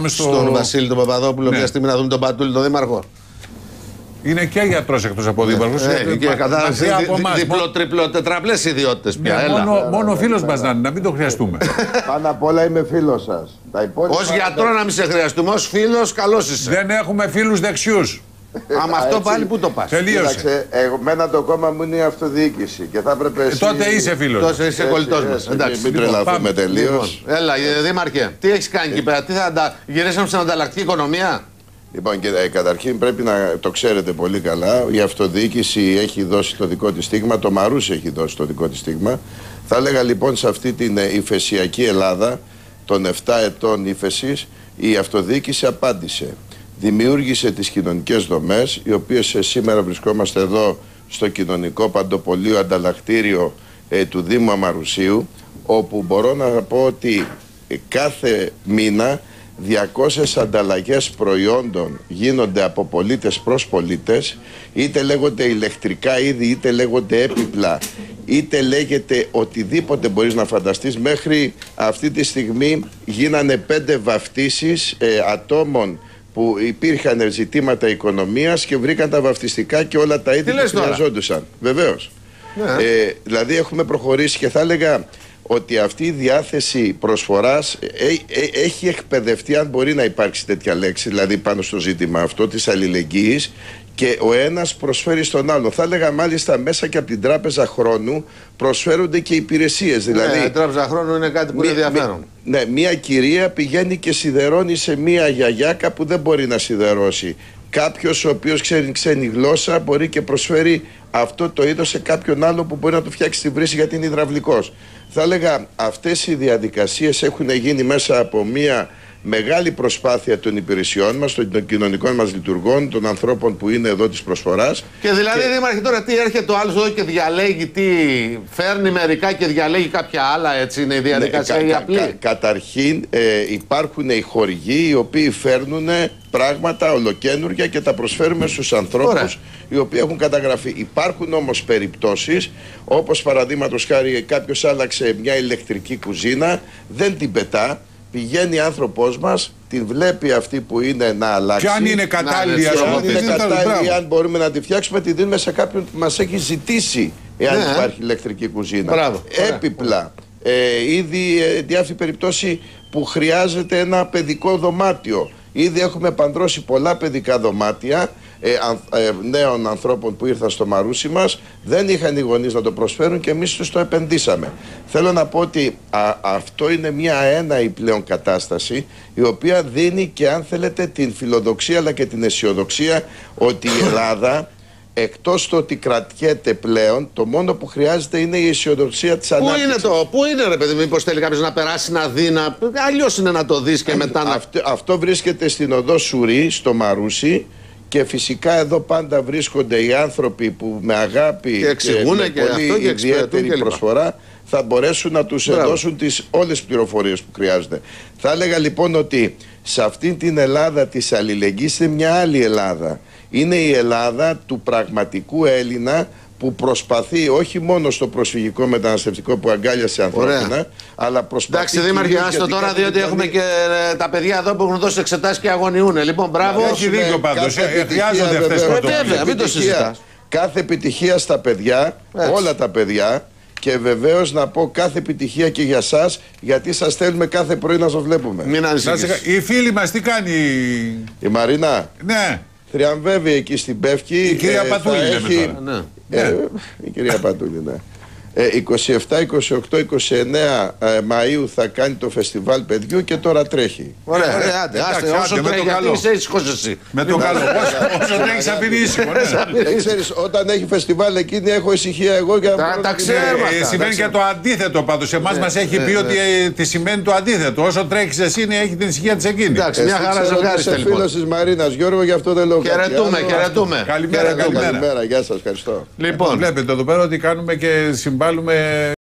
Στον Βασίλη τον Παπαδόπουλο, μια στιγμή να δούμε τον Πατούλη, τον Δήμαρχο. Είναι και γιατρός εκτός από δήμαρχος. Και κατάλαβε διπλό-τρίπλο τετραπλές ιδιότητες πια. Μόνο ο φίλος μας να μην το χρειαστούμε. Πάνω απ' όλα είμαι φίλος σας. Ως γιατρό να μην σε χρειαστούμε, ως φίλος καλός είσαι. Δεν έχουμε φίλους δεξιούς. Άμα αυτό πάλι πού το πας. Τελείωσε. Εμένα το κόμμα μου είναι η αυτοδιοίκηση και θα έπρεπε εσύ... Τότε είσαι φίλος. Τότε είσαι κολλητός μας. Εντάξει, μην τρελαθούμε τελείως. Έλα, Δήμαρχε, τι έχεις κάνει εκεί πέρα, γυρίσαμε στην ανταλλακτική οικονομία. Λοιπόν, και καταρχήν πρέπει να το ξέρετε πολύ καλά. Η αυτοδιοίκηση έχει δώσει το δικό της στίγμα, το Μαρούσι έχει δώσει το δικό της στίγμα. Θα έλεγα λοιπόν σε αυτή την υφεσιακή Ελλάδα των 7 ετών ύφεσης, η αυτοδιοίκηση απάντησε. Δημιούργησε τις κοινωνικές δομές, οι οποίες σήμερα βρισκόμαστε εδώ στο κοινωνικό παντοπολείο ανταλλακτήριο του Δήμου Αμαρουσίου, όπου μπορώ να πω ότι κάθε μήνα 200 ανταλλαγές προϊόντων γίνονται από πολίτες προς πολίτες, είτε λέγονται ηλεκτρικά είδη, είτε λέγονται έπιπλα, είτε λέγεται οτιδήποτε μπορείς να φανταστείς. Μέχρι αυτή τη στιγμή γίνανε 5 βαφτίσεις ατόμων που υπήρχαν ζητήματα οικονομίας και βρήκαν τα βαφτιστικά και όλα τα είδη που χρειαζόντουσαν. Βεβαίως. Ναι. Δηλαδή έχουμε προχωρήσει και θα έλεγα ότι αυτή η διάθεση προσφοράς έχει εκπαιδευτεί, αν μπορεί να υπάρξει τέτοια λέξη, δηλαδή πάνω στο ζήτημα αυτό της αλληλεγγύης, και ο ένας προσφέρει στον άλλο. Θα έλεγα μάλιστα μέσα και από την Τράπεζα Χρόνου προσφέρονται και υπηρεσίες. Δηλαδή, η Τράπεζα Χρόνου είναι κάτι που είναι ενδιαφέρον. Ναι, μια κυρία πηγαίνει και σιδερώνει σε μια γιαγιάκα που δεν μπορεί να σιδερώσει. Κάποιος ο οποίος ξέρει ξένη γλώσσα μπορεί και προσφέρει αυτό το είδος σε κάποιον άλλο που μπορεί να του φτιάξει τη βρύση γιατί είναι υδραυλικός. Θα έλεγα αυτές οι διαδικασίες έχουν γίνει μέσα από μια μεγάλη προσπάθεια των υπηρεσιών μας, των κοινωνικών μας λειτουργών, των ανθρώπων που είναι εδώ της προσφοράς. Και δηλαδή, Δήμαρχε, τώρα τι έρχεται ο άλλος εδώ και διαλέγει, τι φέρνει μερικά και διαλέγει κάποια άλλα, έτσι είναι η διαδικασία η απλή. Καταρχήν υπάρχουν οι χορηγοί οι οποίοι φέρνουν πράγματα ολοκαίνουργια και τα προσφέρουμε στους ανθρώπους οι οποίοι έχουν καταγραφεί. Υπάρχουν όμως περιπτώσεις, όπως παραδείγματος χάρη κάποιος άλλαξε μια ηλεκτρική κουζίνα, δεν την πετά. Πηγαίνει άνθρωπος μας, την βλέπει αυτή που είναι να αλλάξει. Και αν είναι κατάλληλη, αν μπορούμε να τη φτιάξουμε, τη δίνουμε σε κάποιον που μας έχει ζητήσει, εάν υπάρχει ηλεκτρική κουζίνα. Μπράβο. Έπιπλα. Ήδη διάφορη περίπτωση που χρειάζεται ένα παιδικό δωμάτιο. Ήδη έχουμε παντρώσει πολλά παιδικά δωμάτια νέων ανθρώπων που ήρθαν στο Μαρούσι μας, δεν είχαν οι γονείς να το προσφέρουν και εμείς τους το επενδύσαμε. Θέλω να πω ότι αυτό είναι μια έναη πλέον κατάσταση, η οποία δίνει και, αν θέλετε, την φιλοδοξία αλλά και την αισιοδοξία ότι η Ελλάδα, εκτός το ότι κρατιέται πλέον, το μόνο που χρειάζεται είναι η αισιοδοξία της ανάπτυξης. Πού είναι ρε παιδί, μήπως θέλει κάποιος να περάσει να δει, αλλιώς είναι να το δεις και μετά να... Αυτό βρίσκεται στην οδό Σουρή, στο Μαρούσι, και φυσικά εδώ πάντα βρίσκονται οι άνθρωποι που με αγάπη και με πολύ ιδιαίτερη προσφορά θα μπορέσουν να τους δώσουν όλες τις πληροφορίες που χρειάζονται. Θα έλεγα λοιπόν ότι σε αυτήν την Ελλάδα της αλληλεγγύης είναι μια άλλη Ελλάδα. Είναι η Ελλάδα του πραγματικού Έλληνα που προσπαθεί όχι μόνο στο προσφυγικό μεταναστευτικό που αγκάλιασε ανθρώπινα, αλλά προσπαθεί. Εντάξει, Δήμαρχε, άστο τώρα, διότι έχουμε και τα παιδιά εδώ που έχουν δώσει εξετάσεις και αγωνιούν. Λοιπόν, μπράβο. Έχει δίκιο πάντως. Χρειάζονται αυτές τις πρωτοβουλίες. Βέβαια, μην το συζητάς. Κάθε επιτυχία στα παιδιά, όλα τα παιδιά. Και βεβαίως να πω κάθε επιτυχία και για σας, γιατί σας θέλουμε κάθε πρωί να σας βλέπουμε. Μην ανησυχείς. Η φίλη μας τι κάνει? Η Μαρίνα. Ναι. Θριαμβεύει εκεί στην Πεύκη. Η κυρία Πατούλη λέμε τώρα. Η κυρία Πατούλη, ναι. 27, 28, 29 Μαΐου θα κάνει το φεστιβάλ παιδιού και τώρα τρέχει. Ωραία, όσο τρέχει αυτή είσαι ήσυχος εσύ. Με το καλό, όσο τρέχεις θα πίνει ήσυχο. Ξέρεις, όταν έχει φεστιβάλ εκείνη έχω ησυχία εγώ για να τα ξέρουμε. Σημαίνει και το αντίθετο πάντως. Εμάς μας έχει πει ότι τι σημαίνει το αντίθετο. Όσο τρέχεις εσύ έχει την ησυχία της εκείνη. Εντάξει, μια χαρά ζευγάριστε λοιπόν. Φίλος της Μαρίνας, Γιώργο, γι' αυτό δεν λέω κάτι. Χαιρετούμε. Καλημέρα. Γεια σας, ευχαριστώ. Λοιπόν, βλέπετε εδώ πέρα ότι κάνουμε και συμβάλλουμε